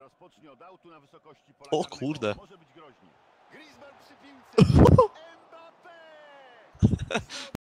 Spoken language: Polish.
Rozpocznie od autu na wysokości pola O karnego. kurde. Może być groźnie. Griezmann przy piłce. Mbappé!